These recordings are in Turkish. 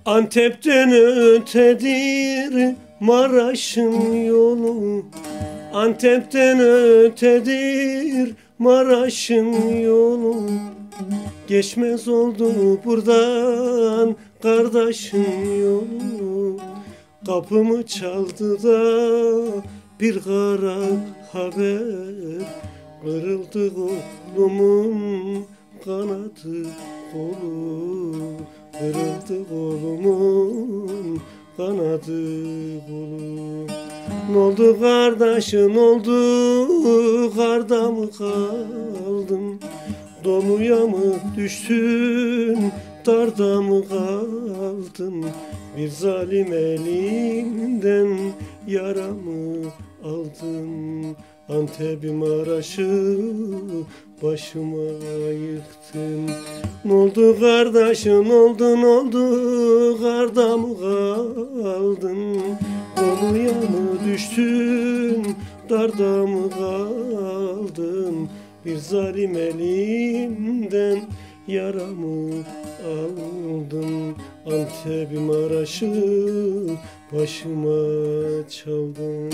Antep'ten ötedir Maraş'ın yolu. Antep'ten ötedir Maraş'ın yolu. Geçmez oldu buradan kardeşin yolu. Kapımı çaldı da bir kara haber. Kırıldı kolumun kanadı kolu. Kırıldı kolumun kanadı kolu. N'oldu kardeşim n'oldu, karda mı kaldın? Doluya mı düştün, darda mı kaldın? Bir zalim elinden yaramı aldın. Antep'im Maraş'ı başıma yıktın. N'oldu kardeşim n'oldu, karda mı kaldın? Doluya mı düştün, darda mı kaldın? Bir zalim elinden yaramı aldın. Antep'im Maraş'ı başıma çaldın.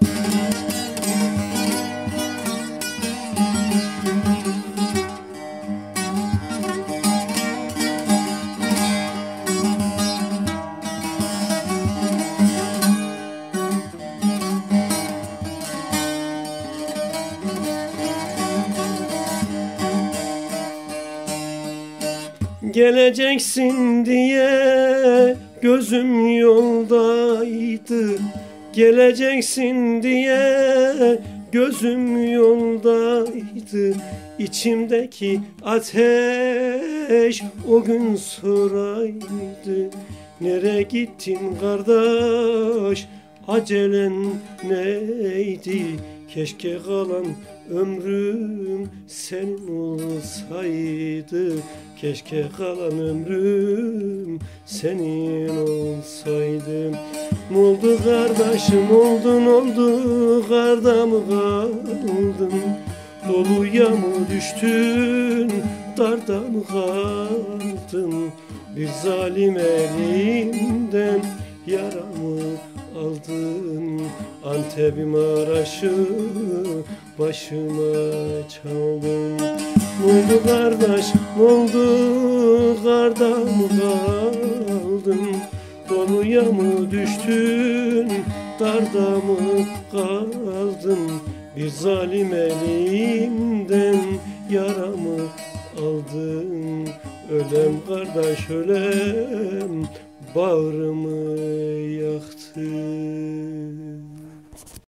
Geleceksin diye gözüm yoldaydı. Geleceksin diye gözüm yoldaydı. İçimdeki ateş o gün soraydı. Nereye gittin kardeş, acelen neydi? Keşke kalan ömrüm senin olsaydı. Keşke kalan ömrüm senin olsaydı. N'oldu kardeşim n'oldu, karda mı kaldın? Doluya mı düştün, darda mı kaldın? Bir zalim elinden yaramı aldın. Antep'im Maraş'ı başıma çaldın. N'oldu kardeş n'oldu, karda mı kaldın? Doluya mı düştün, darda mı kaldın? Bir zalim elimden yaramı aldın. Ölem kardeş ölem, bağrımı